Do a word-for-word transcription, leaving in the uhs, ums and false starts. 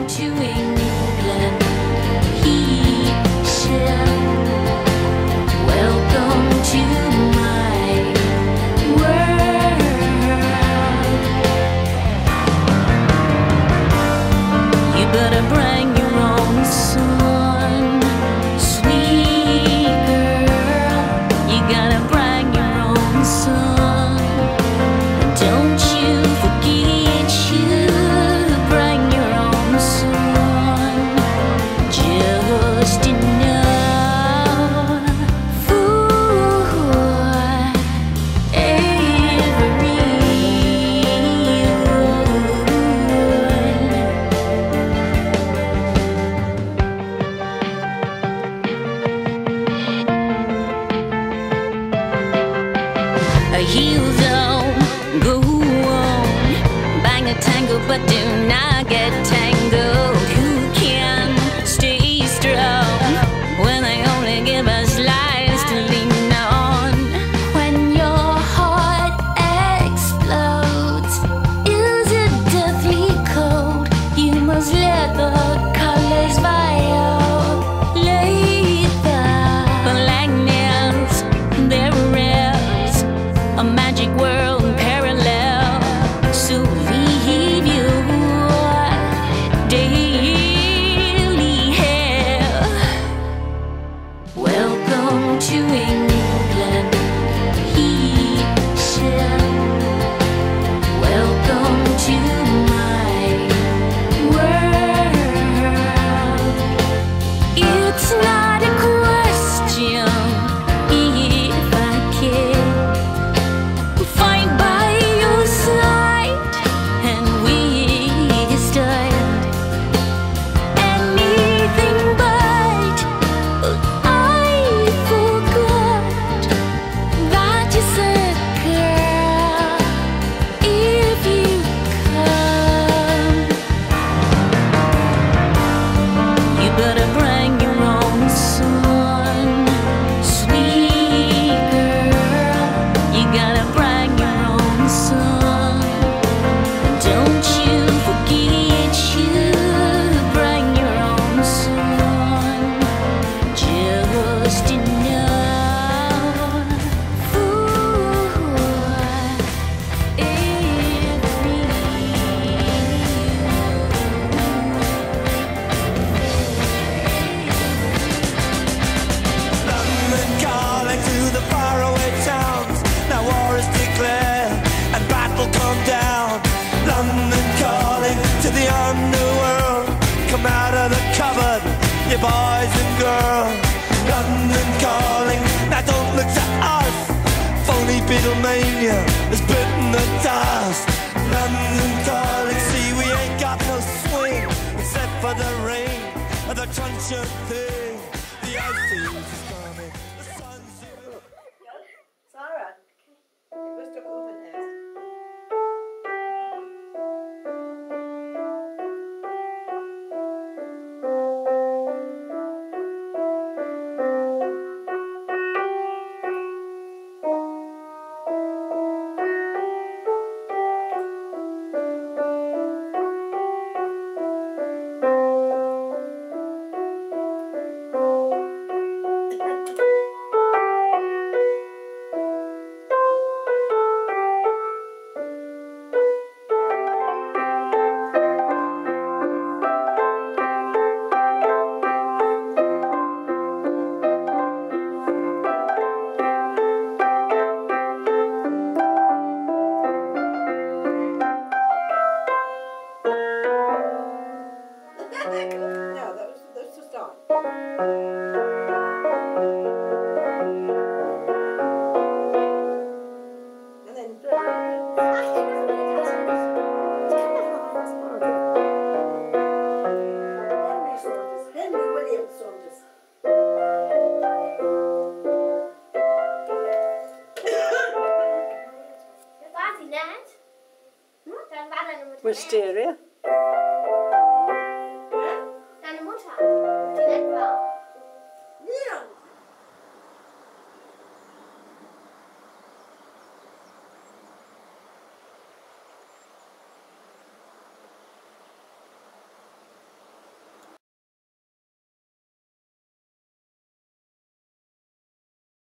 Welcome to England, he said. Welcome to my world. You better bring your own son, sweet girl. You gotta bring your own son. Don't you forget you bring your own son. Just enough for everyone. Heels on, go on, bang a tango, but do not get tangled. Who can stay strong when they only give us lies to lean on? When your heart explodes, is it deathly cold? You must let the colors violate the blackness. There is a magic world in parallel, so leave your daily hell. Welcome to England, he said. Welcome to my world. It's not a question if I can fight by your side and withstand anything but I forgot that you said, girl, if you come, you better bring your own son, sweet girl. You gotta bring your own son. Don't you forget you bring your own son. Just enough for London calling to the faraway towns. Now war is declared and battle come down. London calling to the underworld. Come out of the cupboard, you boys and girls. London calling, now don't look to us. Phony Beatlemania has bitten the dust. London calling, see we ain't got no swing except for the rain and the truncheon thing. The ice is coming, the sun's Sarah, it was stuck over there. No, that was, that was the start. And then... Henry Saunders. Henry William Saunders. Waar is die net? Dan waren we Wisteria.